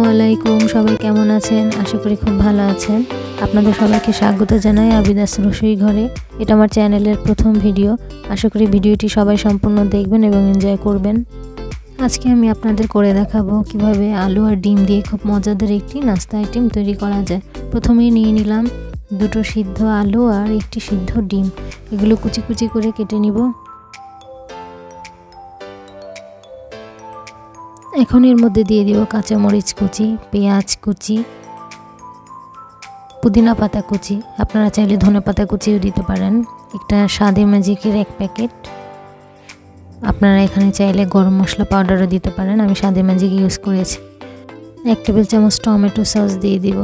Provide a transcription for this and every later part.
আলাইকুম, সবাই কেমন আছেন? আশা করি খুব ভালো আছেন। আপনাদের সবাইকে স্বাগত জানাই আবিদাস রসোই ঘরে। এটা আমার চ্যানেলের প্রথম ভিডিও। আশা করি ভিডিওটি সবাই সম্পূর্ণ দেখবেন এবং এনজয় করবেন। আজকে আমি আপনাদের করে দেখাবো কিভাবে আলু আর ডিম দিয়ে খুব মজাদার একটি নাস্তা আইটেম তৈরি করা যায়। প্রথমেই নিয়ে নিলাম দুটো সিদ্ধ আলু আর একটি সিদ্ধ ডিম। এগুলো কুচি কুচি করে কেটে নিব। এখন এর মধ্যে দিয়ে দিব কাঁচামরিচ কুচি, পেঁয়াজ কুচি, পুদিনা পাতা কুচি, আপনারা চাইলে ধনেপাতা কুচিও দিতে পারেন। একটা স্বাদে ম্যাজিকের এক প্যাকেট, আপনারা এখানে চাইলে গরম মশলা পাউডারও দিতে পারেন। আমি স্বাদে ম্যাজিক ইউজ করেছি। 1 টেবিল চামচ টমেটো সস দিয়ে দিব।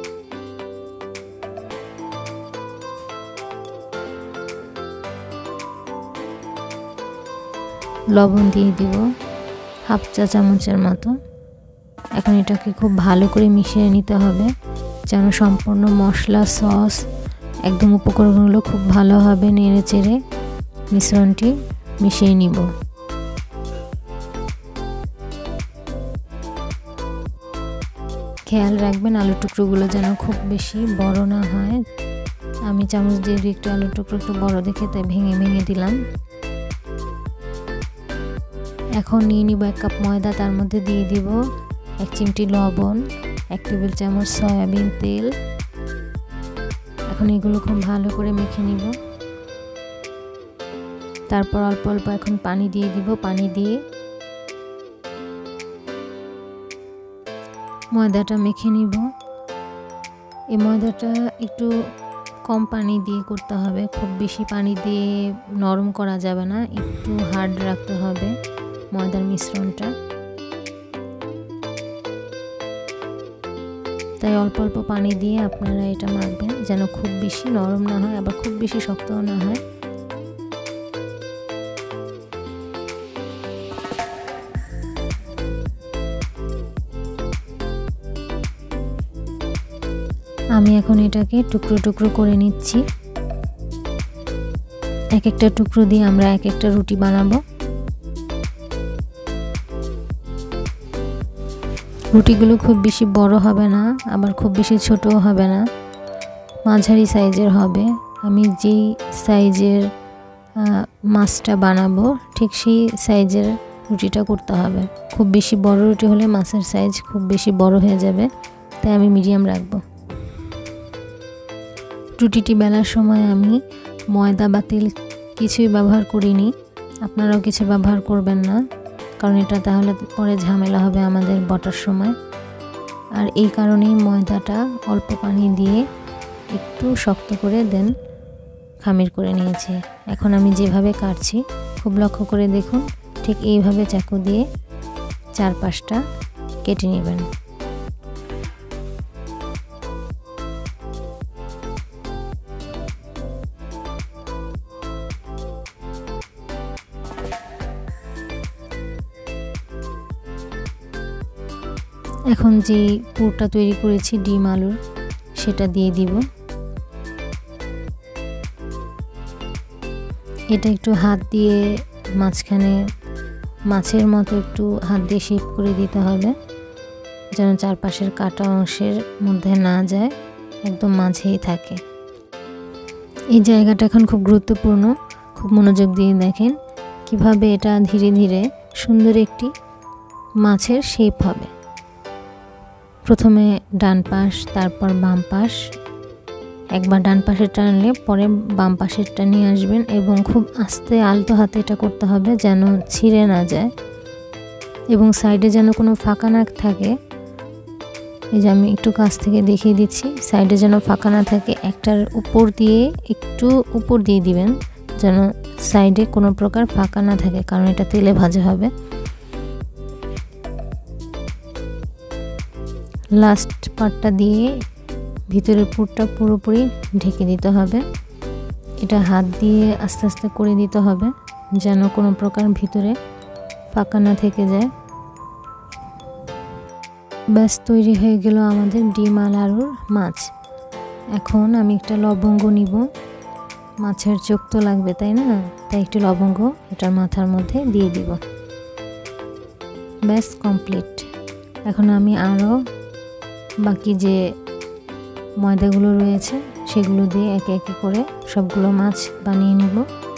লবণ দিয়ে দিব 1/2 চা চামচের মতো। এখন এটাকে খুব ভালো করে মিশিয়ে নিতে হবে যেন সম্পূর্ণ মশলা সস একদম উপকরণগুলো খুব ভালোভাবে নেড়ে চেড়ে মিশ্রণটি মিশিয়ে নিব। খেয়াল রাখবেন আলু টুকরোগুলো যেন খুব বেশি বড় না হয়। আমি চামচ দিয়ে একটু আলু টুকরো একটু বড় দেখে তাই ভেঙে ভেঙে দিলাম। এখন নিয়ে নিব 1 কাপ ময়দা, তার মধ্যে দিয়ে দিব 1 চিমটি লবণ, 1 টেবিল চামচ সয়াবিন তেল। এখন এগুলো খুব ভালো করে মেখে নিব। তারপর অল্প অল্প এখন পানি দিয়ে দিব। পানি দিয়ে ময়দাটা মেখে নিব। এই ময়দাটা একটু কম পানি দিয়ে করতে হবে, খুব বেশি পানি দিয়ে নরম করা যাবে না, একটু হার্ড রাখতে হবে ময়দার মিশ্রণটা। তাই অল্প অল্প পানি দিয়ে আপনারা এটা মাখবেন যেন খুব বেশি নরম না হয় আবার খুব বেশি শক্তও না হয়। আমি এখন এটাকে টুকরো টুকরো করে নিচ্ছি। এক একটা টুকরো দিয়ে আমরা এক একটা রুটি বানাবো। রুটিগুলো খুব বেশি বড় হবে না আবার খুব বেশি ছোটও হবে না, মাঝারি সাইজের হবে। আমি যেই সাইজের মাছটা বানাবো ঠিক সেই সাইজের রুটিটা করতে হবে। খুব বেশি বড় রুটি হলে মাছের সাইজ খুব বেশি বড় হয়ে যাবে, তাই আমি মিডিয়াম রাখবো। রুটিটি বেলার সময় আমি ময়দা বা তেল কিছুই ব্যবহার করিনি। আপনারাও কিছু ব্যবহার করবেন না, কারণ এটা তাহলে পরে ঝামেলা হবে আমাদের বটার সময়। আর এই কারণেই ময়দাটা অল্প পানি দিয়ে একটু শক্ত করে দেন খামির করে নিয়েছি। এখন আমি যেভাবে কাটছি খুব লক্ষ্য করে দেখুন, ঠিক এইভাবে চাকু দিয়ে 4-5টা কেটে নেবেন। এখন যে পুরটা তৈরি করেছি ডিম আলুর সেটা দিয়ে দিব। এটা একটু হাত দিয়ে মাঝখানে মাছের মতো একটু হাত দিয়ে শেপ করে দিতে হবে যেন চারপাশের কাটা অংশের মধ্যে না যায়, একদম মাঝেই থাকে। এই জায়গাটা এখন খুব গুরুত্বপূর্ণ, খুব মনোযোগ দিয়ে দেখেন কিভাবে এটা ধীরে ধীরে সুন্দর একটি মাছের শেপ হবে। প্রথমে ডান পাশ, তারপর বাম পাশ। একবার ডান পাশে টানলে পরে বাম পাশেরটা নিয়ে আসবেন এবং খুব আস্তে আলতো হাতে এটা করতে হবে যেন ছিঁড়ে না যায় এবং সাইডে যেন কোনো ফাঁকা না থাকে। এই যে আমি একটু কাছ থেকে দেখিয়ে দিচ্ছি, সাইডে যেন ফাঁকা না থাকে। একটার উপর দিয়ে একটু উপর দিয়ে দিবেন যেন সাইডে কোনো প্রকার ফাঁকা না থাকে, কারণ এটা তেলে ভাজা হবে। লাস্ট পার্টটা দিয়ে ভিতরের পুরটা পুরোপুরি ঢেকে দিতে হবে। এটা হাত দিয়ে আস্তে আস্তে করে দিতে হবে যেন কোনো প্রকার ভিতরে ফাঁকা না থেকে যায়। ব্যাস তৈরি হয়ে গেল আমাদের ডিম আলুর মাছ। এখন আমি একটা লবঙ্গ নিব, মাছের চোখ তো লাগবে তাই না, তাই একটু লবঙ্গ এটার মাথার মধ্যে দিয়ে দিব। ব্যাস কমপ্লিট। এখন আমি আরও বাকি যে ময়দাগুলো রয়েছে সেগুলো দিয়ে একে একে করে সবগুলো মাছ বানিয়ে নিব।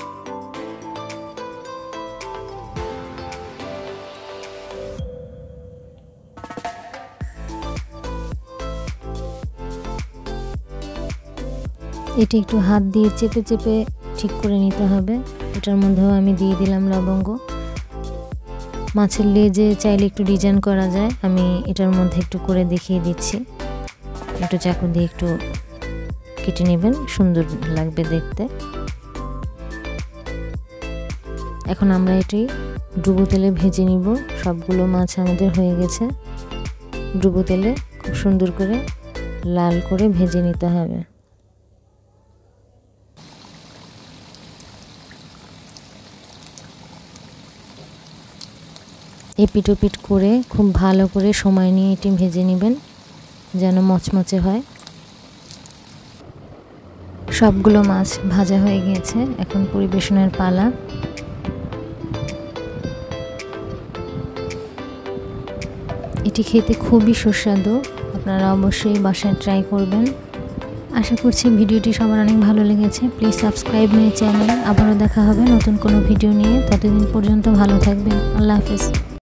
এটি একটু হাত দিয়ে চেপে চেপে ঠিক করে নিতে হবে। এটার মধ্যেও আমি দিয়ে দিলাম লবঙ্গ। মাছের লেজে চাইলে একটু ডিজাইন করা যায়, আমি এটার মধ্যে একটু করে দেখিয়ে দিচ্ছি। একটু চাকু দিয়ে একটু কেটে নেবেন, সুন্দর লাগবে দেখতে। এখন আমরা এটি ডুবো তেলে ভেজে নিব। সবগুলো মাছ আমাদের হয়ে গেছে। ডুবো তেলে খুব সুন্দর করে লাল করে ভেজে নিতে হবে। এপিট ওপিট করে খুব ভালো করে সময় নিয়ে এটি ভেজে নেবেন যেন মচমচে হয়। সবগুলো মাছ ভাজা হয়ে গিয়েছে, এখন পরিবেশনের পালা। এটি খেতে খুবই সুস্বাদু, আপনারা অবশ্যই বাসায় ট্রাই করবেন। আশা করছি ভিডিওটি সবার অনেক ভালো লেগেছে। Please subscribe my channel. আবারও দেখা হবে নতুন কোনো ভিডিও নিয়ে। ততদিন পর্যন্ত ভালো থাকবেন। আল্লাহ হাফেজ।